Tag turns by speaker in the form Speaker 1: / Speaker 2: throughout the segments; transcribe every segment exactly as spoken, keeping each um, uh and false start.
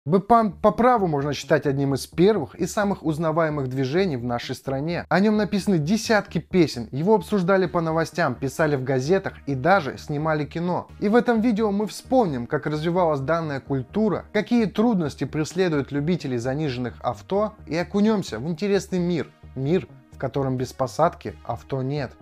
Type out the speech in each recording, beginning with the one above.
Speaker 1: Бэпан по праву можно считать одним из первых и самых узнаваемых движений в нашей стране. О нем написаны десятки песен, его обсуждали по новостям, писали в газетах и даже снимали кино. И в этом видео мы вспомним, как развивалась данная культура, какие трудности преследуют любителей заниженных авто, и окунемся в интересный мир. Мир, в котором без посадки авто нет.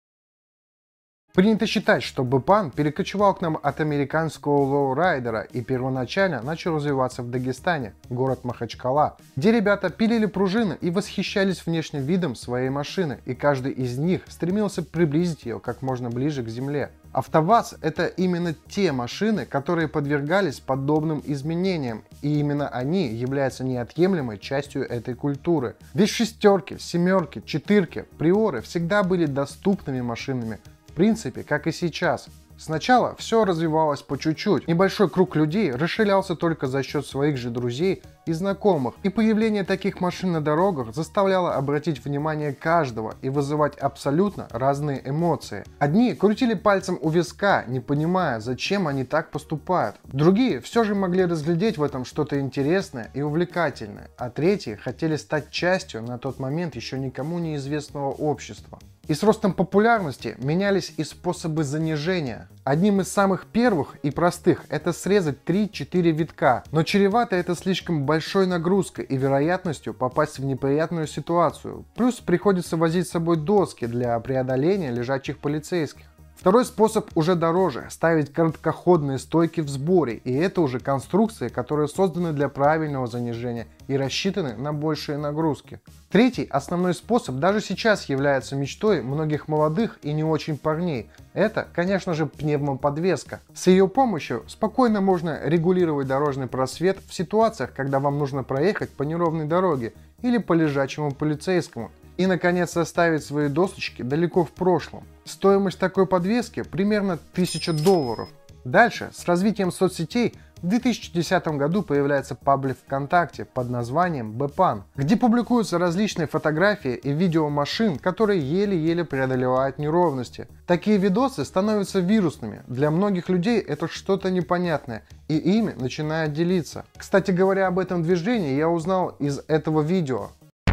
Speaker 1: Принято считать, что Бэпан перекочевал к нам от американского лоурайдера и первоначально начал развиваться в Дагестане, город Махачкала, где ребята пилили пружины и восхищались внешним видом своей машины, и каждый из них стремился приблизить ее как можно ближе к земле. АвтоВАЗ — это именно те машины, которые подвергались подобным изменениям, и именно они являются неотъемлемой частью этой культуры. Ведь шестерки, семерки, четырки, приоры всегда были доступными машинами, в принципе, как и сейчас. Сначала все развивалось по чуть-чуть. Небольшой круг людей расширялся только за счет своих же друзей и знакомых. И появление таких машин на дорогах заставляло обратить внимание каждого и вызывать абсолютно разные эмоции. Одни крутили пальцем у виска, не понимая, зачем они так поступают. Другие все же могли разглядеть в этом что-то интересное и увлекательное. А третьи хотели стать частью на тот момент еще никому неизвестного общества. И с ростом популярности менялись и способы занижения. Одним из самых первых и простых это срезать три-четыре витка, но чревато это слишком большой нагрузкой и вероятностью попасть в неприятную ситуацию. Плюс приходится возить с собой доски для преодоления лежачих полицейских. Второй способ уже дороже – ставить короткоходные стойки в сборе, и это уже конструкции, которые созданы для правильного занижения и рассчитаны на большие нагрузки. Третий, основной способ, даже сейчас является мечтой многих молодых и не очень парней. Это, конечно же, пневмоподвеска. С ее помощью спокойно можно регулировать дорожный просвет в ситуациях, когда вам нужно проехать по неровной дороге или по лежачему полицейскому. И, наконец, оставить свои досочки далеко в прошлом. Стоимость такой подвески примерно тысяча долларов. Дальше, с развитием соцсетей, в две тысячи десятом году появляется паблик ВКонтакте под названием Бэпан, где публикуются различные фотографии и видео машин, которые еле-еле преодолевают неровности. Такие видосы становятся вирусными. Для многих людей это что-то непонятное, и ими начинают делиться. Кстати говоря, об этом движении я узнал из этого видео.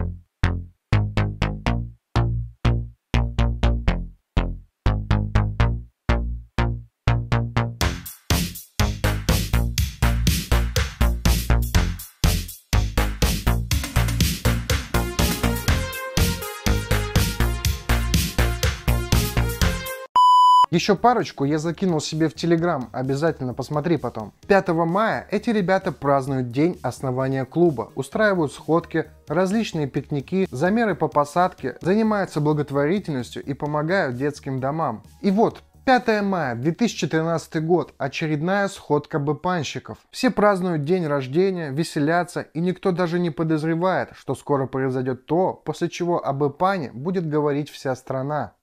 Speaker 1: Еще парочку я закинул себе в Телеграм, обязательно посмотри потом. пятого мая эти ребята празднуют день основания клуба, устраивают сходки, различные пикники, замеры по посадке, занимаются благотворительностью и помогают детским домам. И вот, пятое мая две тысячи тринадцатый год, очередная сходка бэпанщиков. Все празднуют день рождения, веселятся, и никто даже не подозревает, что скоро произойдет то, после чего о бэпане будет говорить вся страна.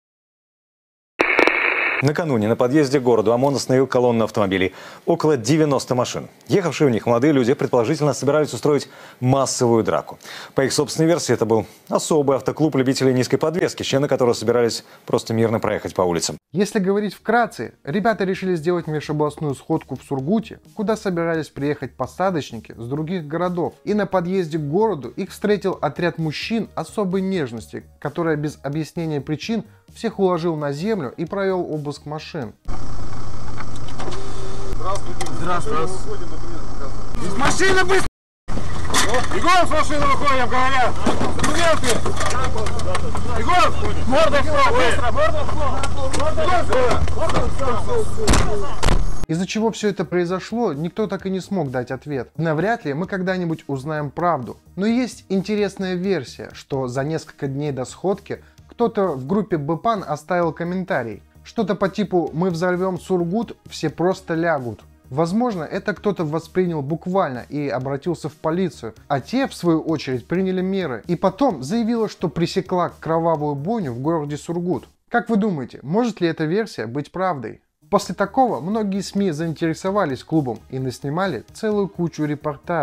Speaker 2: Накануне на подъезде к городу ОМОН остановил колонну автомобилей. Около девяноста машин. Ехавшие в них молодые люди предположительно собирались устроить массовую драку. По их собственной версии, это был особый автоклуб любителей низкой подвески, члены которого собирались просто мирно проехать по улицам.
Speaker 1: Если говорить вкратце, ребята решили сделать межобластную сходку в Сургуте, куда собирались приехать посадочники с других городов. И на подъезде к городу их встретил отряд мужчин особой нежности, который без объяснения причин всех уложил на землю и провел обыск машин.
Speaker 3: Здравствуйте. Здравствуйте. Из машины быстро! Егор, с машины выходим, говорят! Документы! Егор, морда в пол! Быстро, морда в пол!
Speaker 1: Из-за чего все это произошло, никто так и не смог дать ответ. Навряд ли мы когда-нибудь узнаем правду. Но есть интересная версия, что за несколько дней до сходки кто-то в группе Бэпан оставил комментарий. Что-то по типу «Мы взорвем Сургут, все просто лягут». Возможно, это кто-то воспринял буквально и обратился в полицию, а те, в свою очередь, приняли меры и потом заявила, что пресекла кровавую бойню в городе Сургут. Как вы думаете, может ли эта версия быть правдой? После такого многие СМИ заинтересовались клубом и наснимали целую кучу репортажей.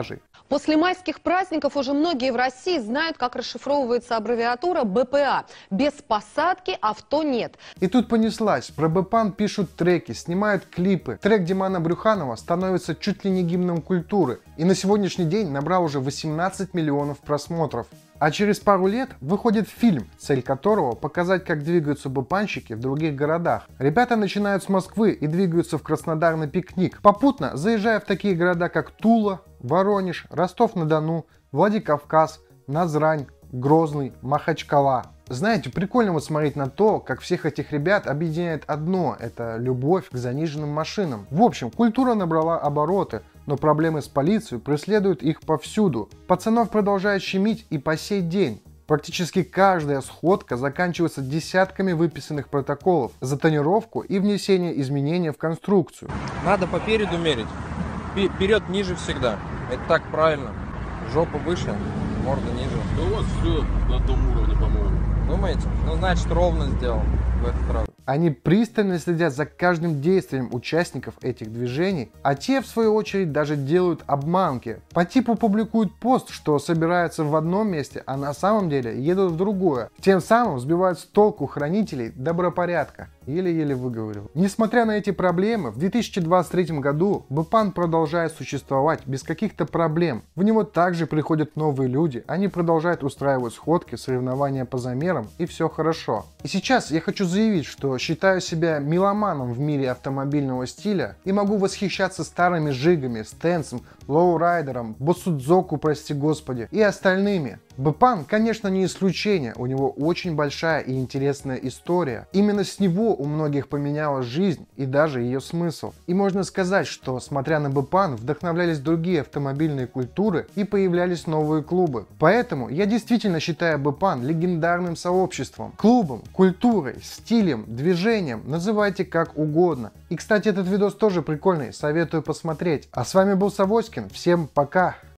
Speaker 4: После майских праздников уже многие в России знают, как расшифровывается аббревиатура бэ пэ а. Без посадки авто нет.
Speaker 1: И тут понеслась. Про Бэпан пишут треки, снимают клипы. Трек Димана Брюханова становится чуть ли не гимном культуры. И на сегодняшний день набрал уже восемнадцать миллионов просмотров. А через пару лет выходит фильм, цель которого показать, как двигаются бэпанщики в других городах. Ребята начинают с Москвы и двигаются в Краснодар на пикник, попутно заезжая в такие города, как Тула, Воронеж, Ростов-на-Дону, Владикавказ, Назрань, Грозный, Махачкала. Знаете, прикольно вот смотреть на то, как всех этих ребят объединяет одно – это любовь к заниженным машинам. В общем, культура набрала обороты, но проблемы с полицией преследуют их повсюду. Пацанов продолжают щемить и по сей день. Практически каждая сходка заканчивается десятками выписанных протоколов за тонировку и внесение изменений в конструкцию.
Speaker 5: Надо по переду мерить. Вперед ниже всегда. Это так правильно. Жопа выше, морда ниже.
Speaker 3: Да у вас все на том уровне, по-моему.
Speaker 5: Думаете? Ну, значит, ровно сделал в этот раз.
Speaker 1: Они пристально следят за каждым действием участников этих движений, а те, в свою очередь, даже делают обманки. По типу публикуют пост, что собираются в одном месте, а на самом деле едут в другое. Тем самым сбивают с толку хранителей добропорядка. Еле-еле выговорил. Несмотря на эти проблемы, в две тысячи двадцать третьем году Бэпан продолжает существовать без каких-то проблем. В него также приходят новые люди, они продолжают устраивать сходки, соревнования по замерам, и все хорошо. И сейчас я хочу заявить, что считаю себя меломаном в мире автомобильного стиля и могу восхищаться старыми жигами, стенсом, лоурайдером, Босудзоку, прости господи, и остальными. Бэпан, конечно, не исключение, у него очень большая и интересная история. Именно с него у многих поменялась жизнь и даже ее смысл. И можно сказать, что, смотря на Бэпан, вдохновлялись другие автомобильные культуры и появлялись новые клубы. Поэтому я действительно считаю Бэпан легендарным сообществом, клубом, культурой, стилем, движением, называйте как угодно. И, кстати, этот видос тоже прикольный, советую посмотреть. А с вами был Савоськин, всем пока!